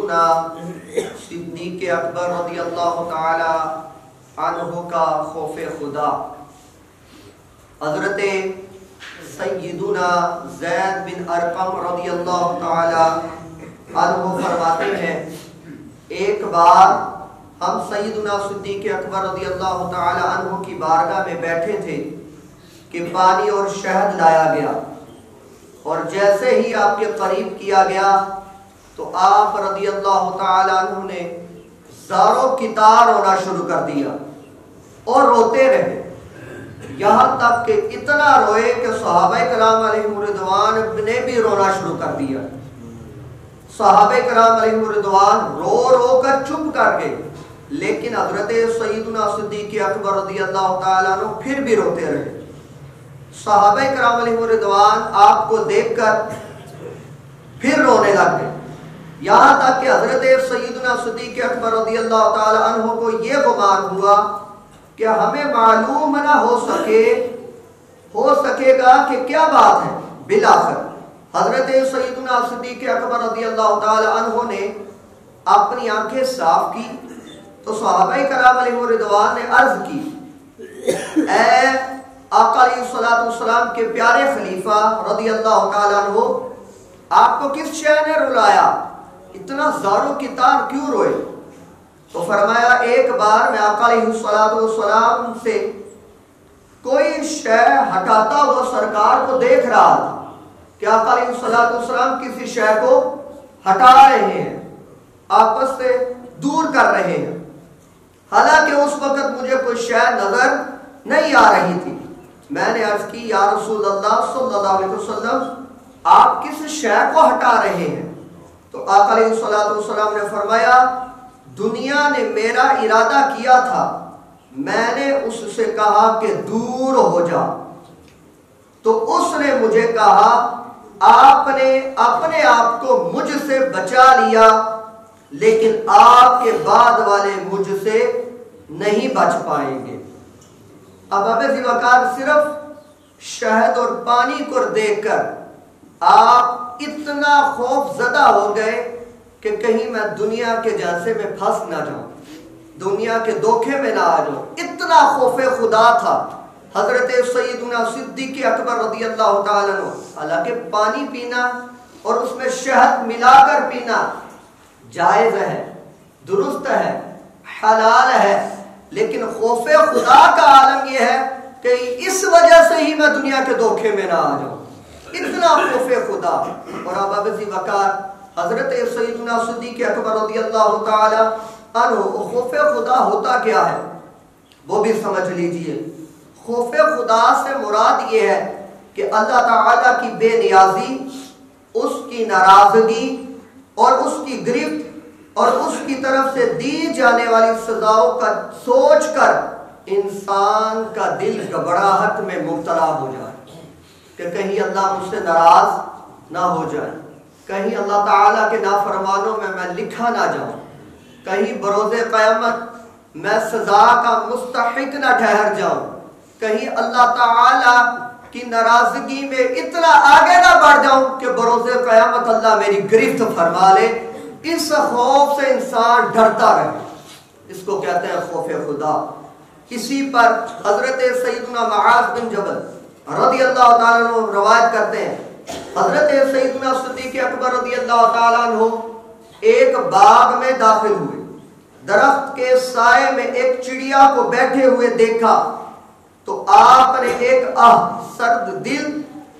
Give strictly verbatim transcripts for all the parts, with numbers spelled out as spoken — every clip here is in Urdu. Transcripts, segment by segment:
سیدنا صدیق اکبر رضی اللہ تعالی عنہ کا خوف خدا۔ حضرت سیدنا زید بن ارقم رضی اللہ تعالی عنہ فرماتے ہیں ایک بار ہم سیدنا صدیق اکبر رضی اللہ تعالی عنہ کی بارگاہ میں بیٹھے تھے کہ پانی اور شہد لایا گیا، اور جیسے ہی آپ کے قریب کیا گیا تو آپ رضی اللہ تعالی عنہ نے زاروں کی تار رونا شروع کر دیا اور روتے رہے، یہاں تک کہ اتنا روئے کہ صحابہ کرام علیہم رضوان نے بھی رونا شروع کر دیا۔ صحابہ کرام علیہم رضوان رو رو کر چپ کر گئے، لیکن حضرت سیدنا صدیق اکبر رضی اللہ تعالیٰ عنہ پھر بھی روتے رہے۔ صحابہ کرام علیہم رضوان آپ کو دیکھ کر پھر رونے لگ گئے، یہاں تک کہ حضرت سیدنا صدیق اکبر رضی اللہ تعالیٰ عنہ کو یہ گمان ہوا کہ ہمیں معلوم نہ ہو سکے ہو سکے گا کہ کیا بات ہے۔ بالآخر حضرت سیدنا صدیق اکبر رضی اللہ تعالی عنہ نے اپنی آنکھیں صاف کی تو صحابہ کرام علیہ رضوان نے عرض کی، اے آقا علیہ الصلوۃ والسلام کے پیارے خلیفہ رضی اللہ تعالی عنہ، آپ کو کس شے نے رلایا؟ اتنا زاروں کی تار کیوں روئے؟ تو فرمایا ایک بار میں آقا علیہ الصلوۃ والسلام سے کوئی شے ہٹاتا ہوا سرکار کو دیکھ رہا تھا کہ آقا علیہ الصلوۃ والسلام کسی شے کو ہٹا رہے ہیں، آپس سے دور کر رہے ہیں، حالانکہ اس وقت مجھے کوئی شے نظر نہیں آ رہی تھی۔ میں نے عرض کی، یا رسول اللہ صلی اللہ علیہ وسلم، آپ کس شے کو ہٹا رہے ہیں؟ تو آقا علیہ الصلوۃ والسلام نے فرمایا، دنیا نے میرا ارادہ کیا تھا، میں نے اس سے کہا کہ دور ہو جا، تو اس نے مجھے کہا آپ نے اپنے آپ کو مجھ سے بچا لیا، لیکن آپ کے بعد والے مجھ سے نہیں بچ پائیں گے۔ اب ابے ذی وقار صرف شہد اور پانی کو دیکھ کر آپ اتنا خوف زدہ ہو گئے کہ کہیں میں دنیا کے جانسے میں پھنس نہ جاؤں، دنیا کے دھوکے میں نہ آ جاؤں، اتنا خوف خدا تھا حضرت سیدنا صدیق اکبر رضی اللہ تعالیٰ عنہ۔ حالانکہ پانی پینا اور اس میں شہد ملا کر پینا جائز ہے، درست ہے، حلال ہے، لیکن خوف خدا کا عالم یہ ہے کہ اس وجہ سے ہی میں دنیا کے دھوکے میں نہ آ جاؤں، اتنا خوف خدا۔ اور اب ابے ذی وقار حضرت سیدنا صدیق اکبر رضی اللہ تعالی عنہ، خوف خدا ہوتا کیا ہے وہ بھی سمجھ لیجئے۔ خوف خدا سے مراد یہ ہے کہ اللہ تعالی کی بے نیازی، اس کی ناراضگی اور اس کی گرفت اور اس کی طرف سے دی جانے والی سزاؤں کا سوچ کر انسان کا دل گھبراہٹ میں مبتلا ہو جائے کہ کہیں اللہ مجھ سے ناراض نہ ہو جائے، کہیں اللہ تعالیٰ کے نافرمانوں میں میں لکھا نہ جاؤں، کہیں بروز قیامت میں سزا کا مستحق نہ ٹھہر جاؤں، کہیں اللہ تعالیٰ کی ناراضگی میں اتنا آگے نہ بڑھ جاؤں کہ بروز قیامت اللہ میری گرفت فرما لے۔ اس خوف سے انسان ڈرتا رہے، اس کو کہتے ہیں خوف خدا۔ اسی پر حضرت سیدنا معاذ بن جبل رضی اللہ تعالیٰ عنہ روایت کرتے ہیں، حضرت سیدنا صدیق اکبر رضی اللہ تعالیٰ عنہ ایک باغ میں داخل ہوئے، درخت کے سائے میں ایک چڑیا کو بیٹھے ہوئے دیکھا تو آپ نے ایک آہ سرد دل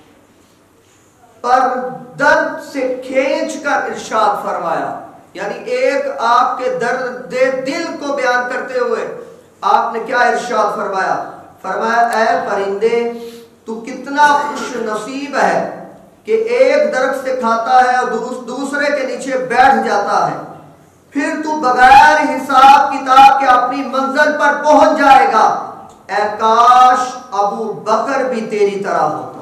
پر درد سے کھینچ کر ارشاد فرمایا، یعنی ایک آپ کے درد دل کو بیان کرتے ہوئے آپ نے کیا ارشاد فرمایا؟ فرمایا اے پرندے، تو کتنا خوش نصیب ہے کہ ایک درخت سے کھاتا ہے اور دوسرے کے نیچے بیٹھ جاتا ہے، پھر تو بغیر حساب کتاب کے اپنی منزل پر پہنچ جائے گا۔ اے کاش ابو بکر بھی تیری طرح ہوتا،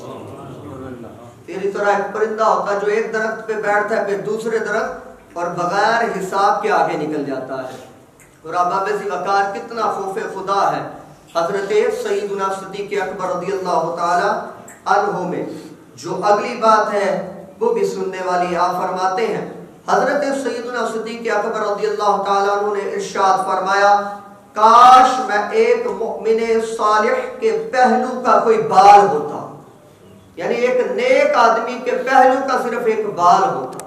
تیری طرح ایک پرندہ ہوتا جو ایک درخت پہ بیٹھتا ہے پھر دوسرے درخت اور بغیر حساب کے آگے نکل جاتا ہے۔ اور اب ابے ذی وقار کتنا خوف خدا ہے حضرت سیدنا صدیق اکبر رضی اللہ تعالی عنہ میں۔ جو اگلی بات ہے وہ بھی سننے والی، آپ فرماتے ہیں حضرت سیدنا صدیق اکبر رضی اللہ تعالیٰ عنہ نے ارشاد فرمایا کاش میں ایک مؤمن صالح کے پہلو کا کوئی بال ہوتا، یعنی ایک نیک آدمی کے پہلو کا صرف ایک بال ہوتا۔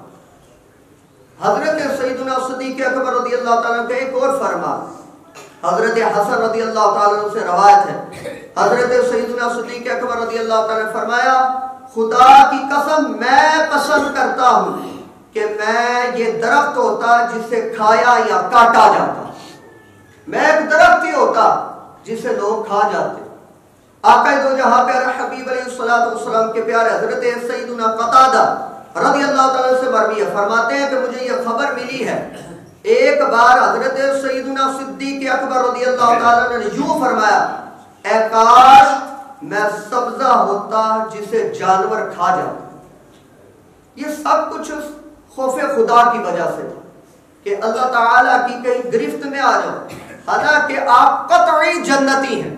حضرت سیدنا صدیق اکبر رضی اللہ تعالیٰ کا ایک اور فرمان حضرت حسن رضی اللہ تعالیٰ عنہ سے روایت ہے، حضرت سیدنا صدیق اکبر رضی اللہ تعالیٰ نے فرمایا خدا کی قسم میں پسند کرتا ہوں کہ میں یہ درخت ہوتا جسے کھایا یا کاٹا جاتا، میں ایک درخت ہی ہوتا جسے لوگ کھا جاتے۔ آقا دو جہاں پیارے حبیب علیہ الصلوۃ والسلام کے پیارے حضرت سیدنا قتادہ رضی اللہ تعالیٰ سے مروی ہے، فرماتے ہیں کہ مجھے یہ خبر ملی ہے ایک بار حضرت سیدنا صدیق اکبر رضی اللہ تعالیٰ نے یوں فرمایا اے کاش میں سبزہ ہوتا جسے جانور کھا جاتا۔ یہ سب کچھ خوف خدا کی وجہ سے تھا کہ اللہ تعالیٰ کی کہیں گرفت میں آ جاؤ، حالانکہ آپ قطعی جنتی ہیں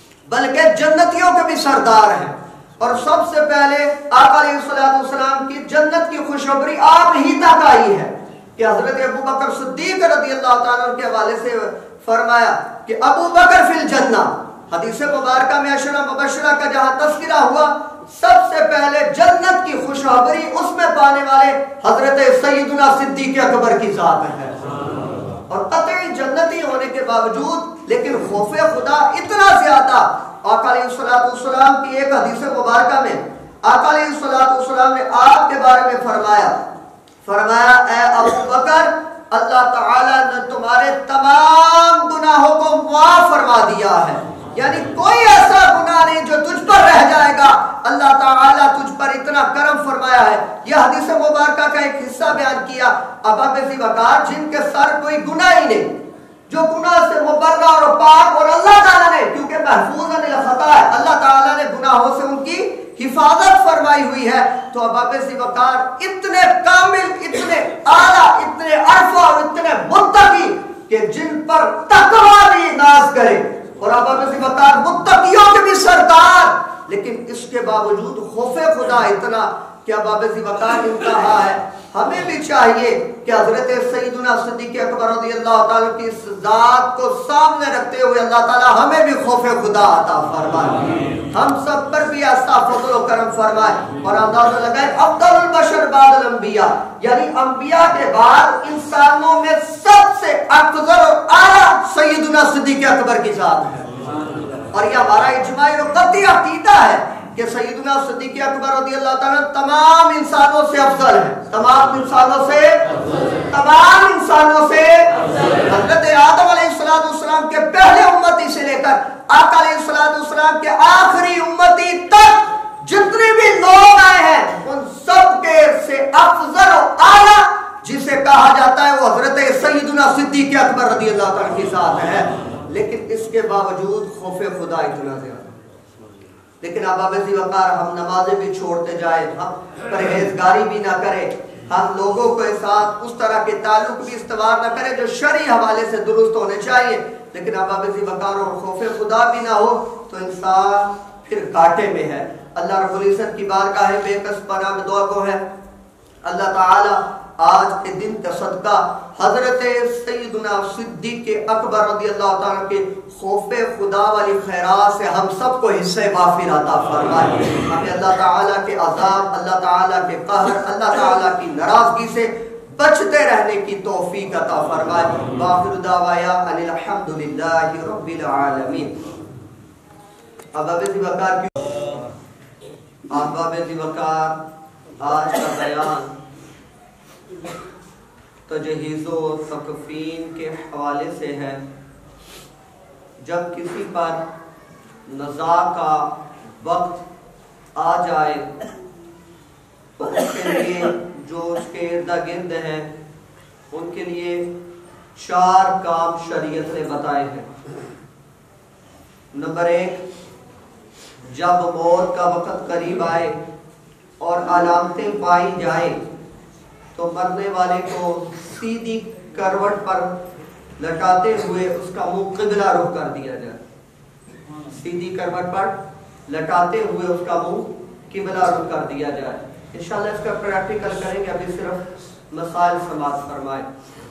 بلکہ جنتیوں کے بھی سردار ہیں، اور سب سے پہلے آقا علیہ الصلوۃ والسلام کی جنت کی خوشخبری آپ ہی تک آئی ہے کہ حضرت ابو بکر صدیق رضی اللہ تعالیٰ عنہ کے حوالے سے فرمایا کہ ابو بکر فی الجنہ، حدیث مبارکہ میں عشرہ مبشرہ کا جہاں تذکرہ ہوا سب سے پہلے جنت کی خوشخبری اس میں پانے والے حضرت سیدنا صدیق اکبر کی ذات ہے، اور قطعی جنتی ہونے کے باوجود لیکن خوف خدا اتنا زیادہ۔ آقا علیہ الصلوۃ والسلام کی ایک حدیث مبارکہ میں آقا علیہ الصلوۃ والسلام نے آپ کے بارے میں فرمایا فرمایا اے ابو بکر اللہ تعالیٰ نے تمہارے تمام گناہوں کو معاف فرما دیا ہے، یعنی کوئی ایسا گناہ نہیں جو تجھ پر رہ جائے گا، اللہ تعالیٰ تجھ پر اتنا کرم فرمایا ہے۔ یہ حدیث مبارکہ کا ایک حصہ بیان کیا ابا ذی وقار جن کے سر کوئی گناہ ہی نہیں، جو گناہ سے مبرہ اور پاک، اور اللہ تعالیٰ نے کیونکہ محفوظ عن الخطا ہے اللہ تعالیٰ نے گناہوں سے ان کی حفاظت فرمائی ہوئی ہے، تو ابا ذی وقار اتنے کامل، اتنے اعلیٰ، اتنے عرفہ اور اتنے متقی کہ جن پر تقویٰ بھی ناز کرے، اور ابا ذی وقار متقیوں کے بھی سردار، لیکن اس کے باوجود خوف خدا اتنا کہ ابا ذی وقار نے کہا ہے ہمیں بھی چاہیے کہ حضرت سیدنا صدیق اکبر رضی اللہ تعالیٰ کی اس ذات کو سامنے رکھتے ہوئے اللہ تعالیٰ ہمیں بھی خوف خدا عطا فرمائے، ہم سب پر بھی ایسا فضل و کرم فرمائے، اور اندازہ لگائے افضل البشر بعد الانبیاء، یعنی انبیاء کے بعد انسانوں میں سب سے افضل اور اعلیٰ سیدنا صدیق اکبر کی ذات ہے، اور یہ ہمارا اجماعی و قطعی عقیدہ ہے کہ سیدنا صدیق اکبر رضی اللہ تعالیٰ تمام انسانوں سے افضل ہے، تمام انسانوں سے تمام انسانوں سے حضرت آدم علیہ السلام کے پہلے امتی سے لے کر آقا علیہ السلام کے آخری امتی تک جتنے بھی لوگ آئے ہیں ان سب کے سے افضل و اعلیٰ جسے کہا جاتا ہے وہ حضرت سیدنا صدیق اکبر رضی اللہ تعالیٰ کی ذات ہے، لیکن اس کے باوجود خوف خدا اتنا زیادہ۔ لیکن اب ابا ذی وقار ہم نمازیں بھی چھوڑتے جائیں، ہم پرہیزگاری بھی نہ کریں، ہم لوگوں کے ساتھ اس طرح کے تعلق بھی استوار نہ کریں جو شرعی حوالے سے درست ہونے چاہیے، لیکن اب ابا ذی وقار اور خوف خدا بھی نہ ہو تو انسان پھر گھاٹے میں ہے۔ اللہ رب العزت کی بارگاہ بے کس پناہ میں دعا کو ہے اللہ تعالی آج کے دن کا صدقہ حضرت سیدنا صدیق اکبر رضی اللہ تعالیٰ کے خوف خدا والی خیرات سے ہم سب کو حصہ وافر عطا فرمائے، ہمیں اللہ تعالیٰ کے عذاب، اللہ تعالیٰ کے قہر، اللہ تعالیٰ کی ناراضگی سے بچتے رہنے کی توفیق عطا فرمائے۔ وآخر دعوایا ان الحمدللہ رب العالمین۔ ابا ذی وقار ابا ذی وقار آج کا بیان تجہیز و تکفین کے حوالے سے ہے۔ جب کسی پر نزاع کا وقت آ جائے تو اس کے لیے جو اس کے ارد گرد ہیں ان کے لیے چار کام شریعت نے بتائے ہیں۔ نمبر ایک، جب موت کا وقت قریب آئے اور علامتیں پائی جائیں تو مرنے والے کو سیدھی کروٹ پر لٹاتے ہوئے اس کا منہ قبلہ رخ کر دیا جائے، سیدھی کروٹ پر لٹاتے ہوئے اس کا منہ قبلہ رخ کر دیا جائے۔ انشاءاللہ اس کا پریکٹیکل کریں گے، ابھی صرف مسائل سماعت فرمائے۔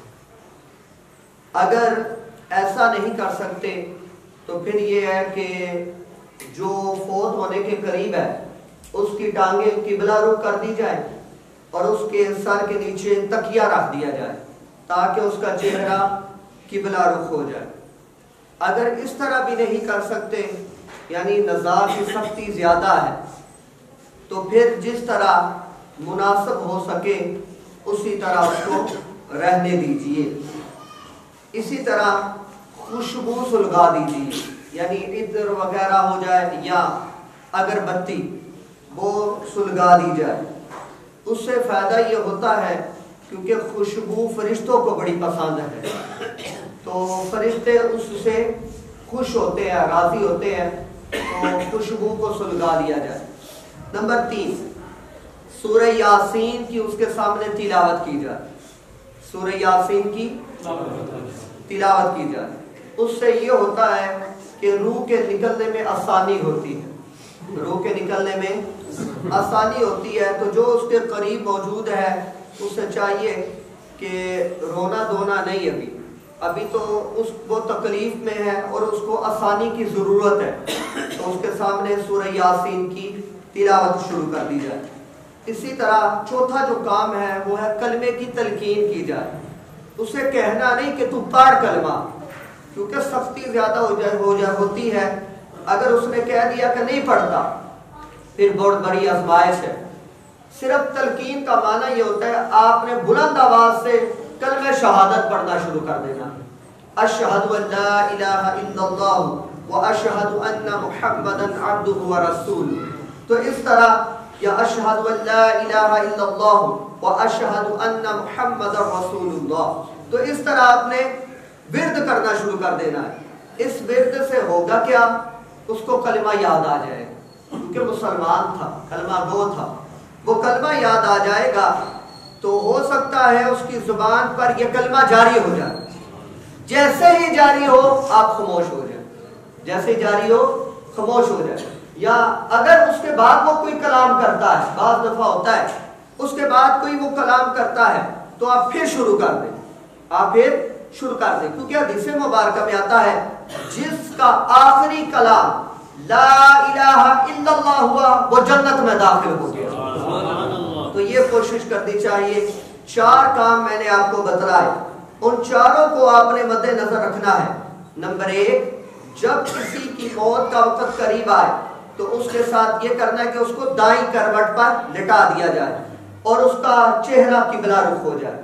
اگر ایسا نہیں کر سکتے تو پھر یہ ہے کہ جو فوت ہونے کے قریب ہے اس کی ٹانگیں قبلہ رخ کر دی جائے اور اس کے سر کے نیچے تکیہ رکھ دیا جائے تاکہ اس کا چہرہ قبلہ رخ ہو جائے۔ اگر اس طرح بھی نہیں کر سکتے یعنی نزاع کی سختی زیادہ ہے تو پھر جس طرح مناسب ہو سکے اسی طرح اس کو رہنے دیجئے۔ اسی طرح خوشبو سلگا دیجئے، یعنی عطر وغیرہ ہو جائے یا اگر بتی وہ سلگا دی جائے۔ اس سے فائدہ یہ ہوتا ہے کیونکہ خوشبو فرشتوں کو بڑی پسند ہے تو فرشتے اس سے خوش ہوتے ہیں، راضی ہوتے ہیں، تو خوشبو کو سلگا دیا جائے۔ نمبر تین، سورہ یاسین کی اس کے سامنے تلاوت کی جائے، سورہ یاسین کی تلاوت کی جائے۔ اس سے یہ ہوتا ہے کہ روح کے نکلنے میں آسانی ہوتی ہے، روح کے نکلنے میں آسانی ہوتی ہے، تو جو اس کے قریب موجود ہے اسے چاہیے کہ رونا دھونا نہیں، ابھی ابھی تو اس کو تکلیف میں ہے اور اس کو آسانی کی ضرورت ہے، تو اس کے سامنے سورہ یاسین کی تلاوت شروع کر دی جائے۔ اسی طرح چوتھا جو کام ہے وہ ہے کلمے کی تلقین کی جائے، اسے کہنا نہیں کہ تو پڑھ کلمہ، کیونکہ سختی زیادہ ہو جائے ہو جائے ہوتی ہے۔ اگر اس نے کہہ دیا کہ نہیں پڑھتا پھر بہت بڑی آزمائش ہے۔ صرف تلقین کا معنی یہ ہوتا ہے آپ نے بلند آواز سے کلمہ شہادت پڑھنا شروع کر دینا، اشہد ان لا الہ الا اللہ و اشہد ان محمدا عبدہ و رسولہ، تو اس طرح یا اشہد ان لا الہ الا اللہ و اشہد ان محمدا رسول اللہ، تو اس طرح آپ نے ورد کرنا شروع کر دینا ہے۔ اس ورد سے ہوگا کیا، اس کو کلمہ یاد آ جائے گا، کیونکہ مسلمان تھا، کلمہ گو تھا، وہ کلمہ یاد آ جائے گا تو ہو سکتا ہے اس کی زبان پر یہ کلمہ جاری ہو جائے۔ جیسے ہی جاری ہو آپ خاموش ہو جائیں، جیسے جاری ہو خاموش ہو جائے، یا اگر اس کے بعد وہ کوئی کلام کرتا ہے، بعض دفعہ ہوتا ہے اس کے بعد کوئی وہ کلام کرتا ہے تو آپ پھر شروع کر دیں، آپ پھر شروع کر دیں، کیونکہ حدیث مبارکہ میں آتا ہے جس کا آخری کلام لا الہ الا اللہ ہوا وہ جنت میں داخل ہو گیا۔ تو یہ کوشش کرنی چاہیے۔ چار کام میں نے آپ کو بتلائے، ان چاروں کو آپ نے مد نظر رکھنا ہے۔ نمبر ایک، جب کسی کی موت کا وقت قریب آئے تو اس کے ساتھ یہ کرنا ہے کہ اس کو دائیں کروٹ پر لٹا دیا جائے اور اس کا چہرہ قبلہ رخ ہو جائے۔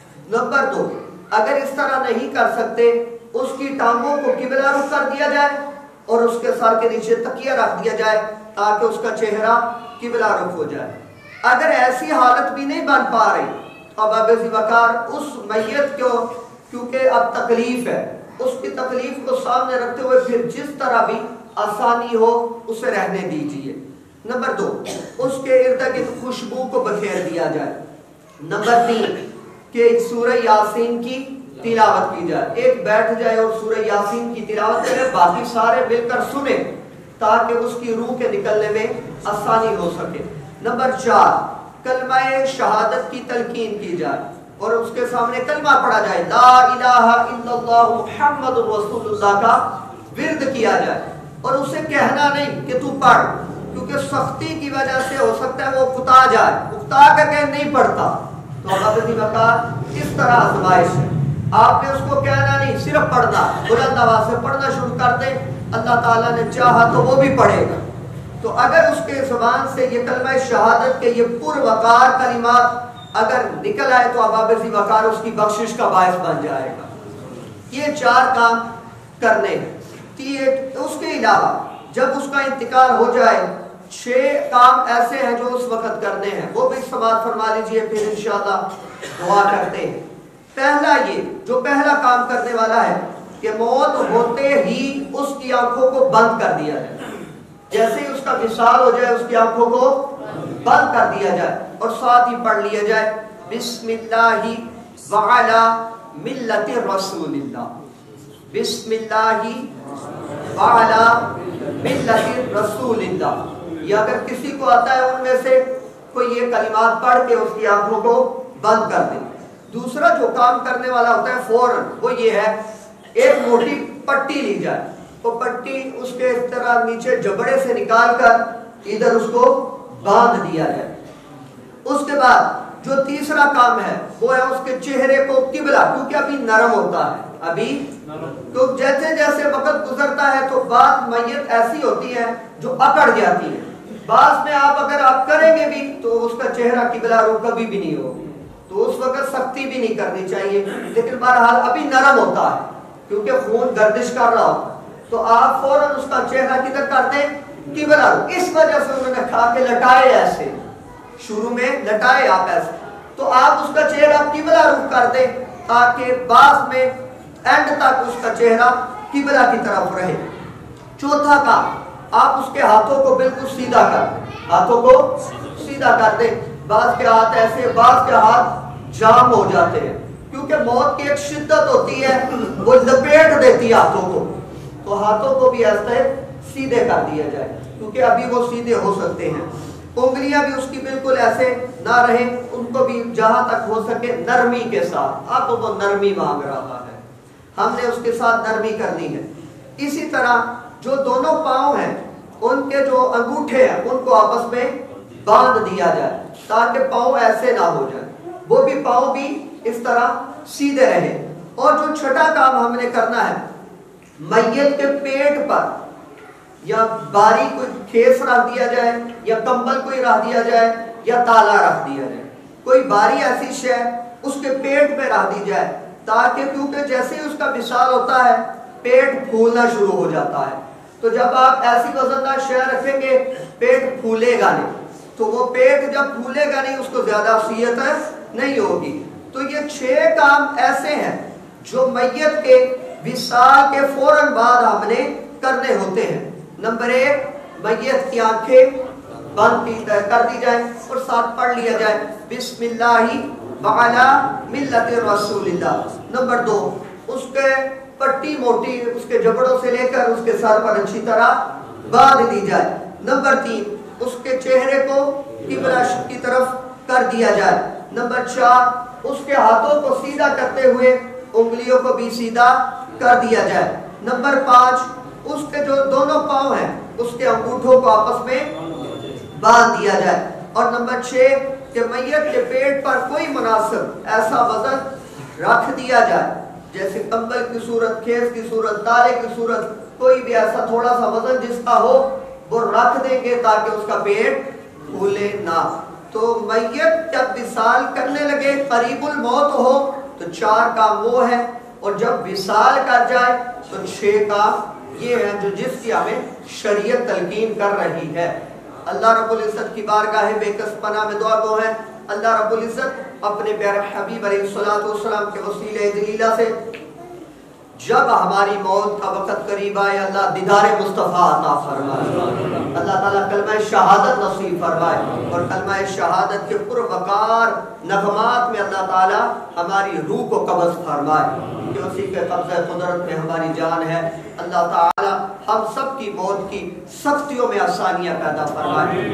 نمبر دو، اگر اس طرح نہیں کر سکتے اس کی ٹانگوں کو قبلہ رخ کر دیا جائے اور اس کے سر کے نیچے تکیہ رکھ دیا جائے تاکہ اس کا چہرہ قبلہ رخ ہو جائے۔ اگر ایسی حالت بھی نہیں بن پا رہی تو اب ذی وقار اس میت کو، کیونکہ اب تکلیف ہے، اس کی تکلیف کو سامنے رکھتے ہوئے پھر جس طرح بھی آسانی ہو اسے رہنے دیجیے۔ نمبر دو، اس کے ارد گرد خوشبو کو بکھیر دیا جائے۔ نمبر تین، کہ سورہ یاسین کی تلاوت کی جائے، ایک بیٹھ جائے اور سورہ یاسین کی تلاوت کرے، باقی سارے مل کر سنیں تاکہ اس کی روح کے نکلنے میں آسانی ہو سکے۔ نمبر چار، کلمہ شہادت کی تلقین کی جائے اور اس کے سامنے کلمہ پڑھا جائے، لا الہ الا اللہ محمد رسول اللہ کا ورد کیا جائے، اور اسے کہنا نہیں کہ تو پڑھ، کیونکہ سختی کی وجہ سے ہو سکتا ہے وہ اکتا جائے، اکتا کر کے نہیں پڑھتا، تو اب ابھی وقت اس طرح آزمائش ہے۔ آپ نے اس کو کہنا نہیں، صرف پڑھنا، بلند آواز سے پڑھنا شروع کر دیں، اللہ تعالیٰ نے چاہا تو وہ بھی پڑھے گا۔ تو اگر اس کے زبان سے یہ کلمہ شہادت کے یہ پر وقار کلمات اگر نکل آئے تو اب ذی وقار اس کی بخشش کا باعث بن جائے گا۔ یہ چار کام کرنے ہیں۔ اس کے علاوہ جب اس کا انتقال ہو جائے چھ کام ایسے ہیں جو اس وقت کرنے ہیں، وہ بھی سماعت فرما لیجئے، پھر انشاءاللہ دعا کرتے ہیں۔ پہلا یہ جو پہلا کام کرنے والا ہے کہ موت ہوتے ہی اس کی آنکھوں کو بند کر دیا جائے، جیسے ہی اس کا وصال ہو جائے اس کی آنکھوں کو بند کر دیا جائے اور ساتھ ہی پڑھ لیا جائے بسم اللہ وعلی ملت رسول اللہ، بسم اللہ وعلی ملت رسول اللہ۔ یا اگر کسی کو آتا ہے ان میں سے کوئی یہ کلمات پڑھ کے اس کی آنکھوں کو بند کر دیں۔ دوسرا جو کام کرنے والا ہوتا ہے فوراً وہ یہ ہے، ایک موٹی پٹی لی جائے، وہ پٹی اس کے اس طرح نیچے جبڑے سے نکال کر ادھر اس کو باندھ دیا جائے۔ اس کے بعد جو تیسرا کام ہے وہ ہے اس کے چہرے کو قبلہ، کیونکہ ابھی نرم ہوتا ہے، ابھی تو جیسے جیسے وقت گزرتا ہے تو بعض میت ایسی ہوتی ہے جو اکڑ جاتی ہے، بعض میں آپ اگر آپ کریں گے بھی تو اس کا چہرہ قبلہ رو کبھی بھی نہیں ہوگی، تو اس وقت سختی بھی نہیں کرنی چاہیے، لیکن بہرحال ابھی نرم ہوتا ہے کیونکہ خون گردش کر رہا ہوتا ہے، تو آپ فوراً اس کا چہرہ کدھر کر دیں؟ قبلہ رو۔ اس وجہ سے انہوں نے کھا کے لٹائے ایسے، شروع میں لٹائے آپ ایسے، تو آپ اس کا چہرہ قبلہ رخ کر دیں تاکہ بعض میں اینڈ تک اس کا چہرہ قبلہ کی طرف رہے۔ چوتھا کام، آپ اس کے ہاتھوں کو بالکل سیدھا کر دیں، ہاتھوں کو سیدھا کر دیں۔ بعض کے ہاتھ ایسے، بعض کے ہاتھ جام ہو جاتے ہیں کیونکہ موت کی ایک شدت ہوتی ہے، وہ لپیٹ دیتی ہے ہاتھوں کو، تو ہاتھوں کو بھی ایسے سیدھے کر دیا جائے کیونکہ ابھی وہ سیدھے ہو سکتے ہیں۔ انگلیاں بھی اس کی بالکل ایسے نہ رہیں، ان کو بھی جہاں تک ہو سکے نرمی کے ساتھ، آپ کو نرمی مانگ رہا ہے، ہم نے اس کے ساتھ نرمی کرنی ہے۔ اسی طرح جو دونوں پاؤں ہیں ان کے جو انگوٹھے ہیں ان کو آپس میں باندھ دیا جائے تاکہ پاؤں ایسے نہ ہو جائیں، وہ بھی پاؤں بھی اس طرح سیدھے رہے۔ اور جو چھٹا کام ہم نے کرنا ہے، میت کے پیٹ پر یا باری کوئی کھیس رکھ دیا جائے یا کمبل کوئی رکھ دیا جائے یا تالا رکھ دیا جائے، کوئی باری ایسی شے اس کے پیٹ میں رکھ دی جائے تاکہ، کیونکہ جیسے ہی اس کا وصال ہوتا ہے پیٹ پھولنا شروع ہو جاتا ہے، تو جب آپ ایسی وزندار شے رکھیں گے پیٹ پھولے گا نہیں، تو وہ پیٹ جب پھولے گا نہیں اس کو زیادہ وصیت نہیں ہوگی۔ تو یہ چھ کام ایسے ہیں جو میت کے وصال کے فوراً بعد ہم نے کرنے ہوتے ہیں۔ نمبر ایک، میت کی آنکھیں بند کر دی جائیں اور ساتھ پڑھ لیا جائے بسم اللہ وعلی ملت رسول اللہ۔ نمبر دو، اس کے پٹی موٹی اس کے جبڑوں سے لے کر اس کے سر پر اچھی طرح باندھ دی جائے۔ نمبر تین، اس کے چہرے کو قبلہ کی طرف کر دیا جائے۔ نمبر چار، اس کے ہاتھوں کو سیدھا کرتے ہوئے انگلیوں کو بھی سیدھا کر دیا جائے۔ نمبر پانچ، اس کے جو دونوں پاؤں ہیں اس کے انگوٹھوں کو آپس میں باندھ دیا جائے۔ اور نمبر چھ، کہ میت کے پیٹ پر کوئی مناسب ایسا وزن رکھ دیا جائے، جیسے کمبل کی صورت، کھیس کی صورت، تالے کی صورت، کوئی بھی ایسا تھوڑا سا وزن جس کا ہو وہ رکھ دیں گے تاکہ اس کا پیٹ پھولے نہ۔ تو میت جب وصال کرنے لگے، قریب الموت ہو، تو چار کام وہ ہے، اور جب وصال کر جائے تو چھ کام یہ ہے جو جس کی ہمیں شریعت تلقین کر رہی ہے۔ اللہ رب العزت کی بارگاہ بے کس پناہ میں دعا گو ہے، اللہ رب العزت اپنے پیارے حبیب علیہ الصلوۃ والسلام کے وسیلہ جلیلہ سے جب ہماری موت کا وقت قریب آئے اللہ دیدار مصطفیٰ عطا فرمائے، اللہ تعالیٰ کلمہ شہادت نصیب فرمائے، اور کلمہ شہادت کے پروقار نغمات میں اللہ تعالیٰ ہماری روح کو قبض فرمائے، کہ اسی کے قبضہ قدرت میں ہماری جان ہے۔ اللہ تعالیٰ ہم سب کی موت کی سختیوں میں آسانیاں پیدا فرمائے۔